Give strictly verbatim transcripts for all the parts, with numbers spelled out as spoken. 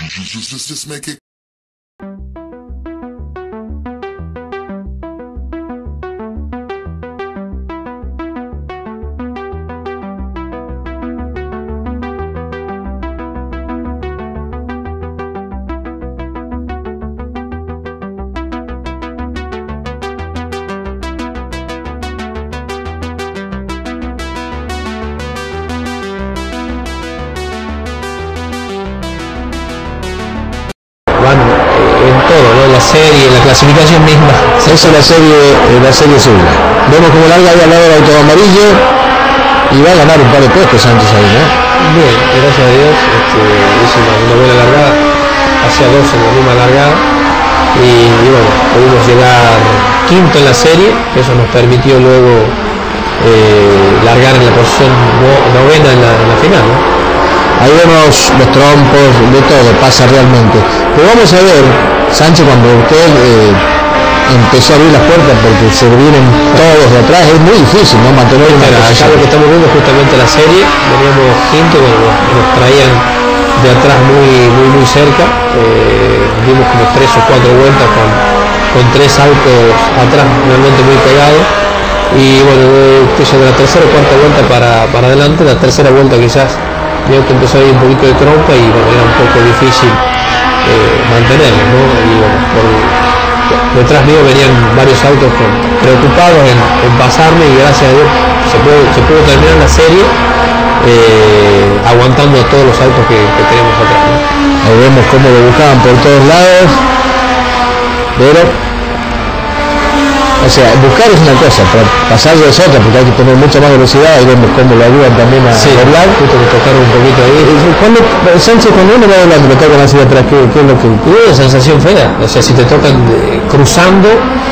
Just, just, just make it. Van en todo, ¿no? La serie, la clasificación misma. Esa es la serie, eh, la serie segura. Vemos como larga ahí al lado del auto amarillo y va a ganar un par de puestos Sánchez ahí, ¿no? Bien, gracias a Dios, este, hizo una, una buena largada, hacía dos en la misma largada y, y bueno, pudimos llegar quinto en la serie, eso nos permitió luego eh, largar en la posición no, novena en la, en la final, ¿no? Ahí vemos los trompos, de todo pasa realmente. Pero vamos a ver, Sánchez, cuando usted eh, empezó a abrir las puertas porque se vienen todos de atrás, es muy difícil, ¿no? Mantener una Acá posición. lo que estamos viendo es justamente la serie, veníamos quinto, bueno, nos, nos traían de atrás muy muy muy cerca, eh, dimos como tres o cuatro vueltas con, con tres autos atrás realmente muy pegados y bueno, de, de la tercera o cuarta vuelta para, para adelante, la tercera vuelta quizás veo que empezó a ir un poquito de trompa y bueno, era un poco difícil eh, mantenerlo, ¿no? Y bueno, por, detrás mío venían varios autos con, preocupados en, en pasarme y gracias a Dios se pudo, se pudo terminar la serie eh, aguantando a todos los autos que, que tenemos atrás, ¿no? Ahí vemos cómo lo buscaban por todos lados, pero o sea, buscar es una cosa, pero pasar es otra, porque hay que tener mucha más velocidad y vemos cómo lo ayudan también a sí, doblar. justo que tocaron un poquito ahí. Cuando, Sánchez, cuando uno va hablando, le tocan así de atrás, ¿qué, qué es lo que...? Y una sensación fea, o sea, si te tocan eh, cruzando,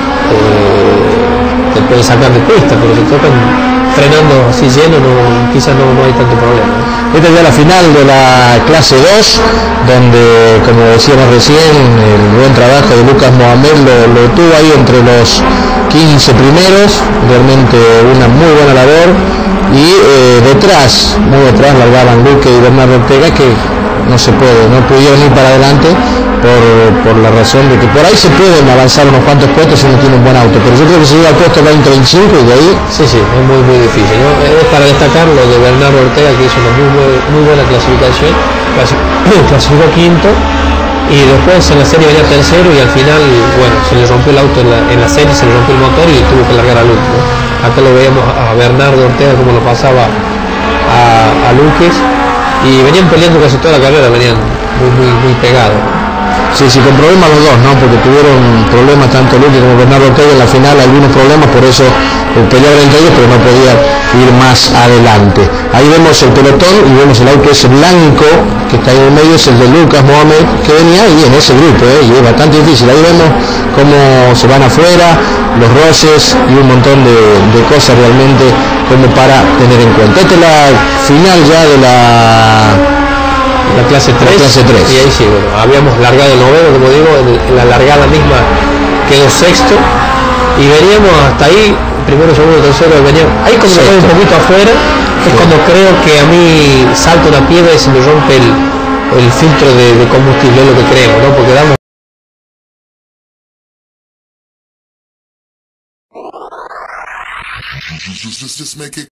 eh, te pueden sacar de pista, pero si te tocan frenando así lleno, no, quizás no, no hay tanto problema, ¿no? Esta es ya la final de la clase dos, donde, como decíamos recién, el buen trabajo de Lucas Mohamed lo, lo tuvo ahí entre los quince primeros, realmente una muy buena labor, y eh, detrás, muy detrás, largaban Luque y Bernardo Ortega, que no se puede, no pudieron ir para adelante por, por la razón de que por ahí se pueden avanzar unos cuantos puestos si uno tiene un buen auto, pero yo creo que se llega al puesto veinte veinticinco y de ahí... Sí, sí, es muy muy difícil, ¿no? Es para destacar lo de Bernardo Ortega, que hizo una muy, muy, muy buena clasificación, clasificó quinto y después en la serie venía tercero y al final, bueno, se le rompió el auto en la, en la serie, se le rompió el motor y tuvo que largar al último. Acá lo veíamos a Bernardo Ortega como lo pasaba a, a Luques y venían peleando casi toda la carrera, venían muy muy muy pegados. Sí, sí, con problemas los dos, ¿no? Porque tuvieron problemas tanto Luque como Bernardo Ortega en la final, algunos problemas, por eso eh, pelearon entre ellos, pero no podía ir más adelante. Ahí vemos el pelotón y vemos el auto ese blanco que está ahí en el medio, es el de Lucas Mohamed, que venía ahí en ese grupo, ¿eh? Y es bastante difícil. Ahí vemos cómo se van afuera, los roces y un montón de, de cosas realmente como para tener en cuenta. Esta es la final ya de la... La clase tres, la clase tres. Y ahí sí, bueno, habíamos largado el noveno, como digo, en, en la largada misma quedó sexto y veníamos hasta ahí, primero, segundo, tercero, veníamos, ahí cuando me quedo un poquito afuera, es cuando creo que a mí salta una piedra y se me rompe el, el filtro de, de combustible, es lo que creo, ¿no? Porque damos Just, just, just make it.